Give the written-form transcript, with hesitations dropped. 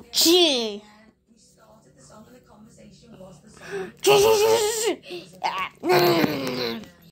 Gee. We started the song and the conversation was the song.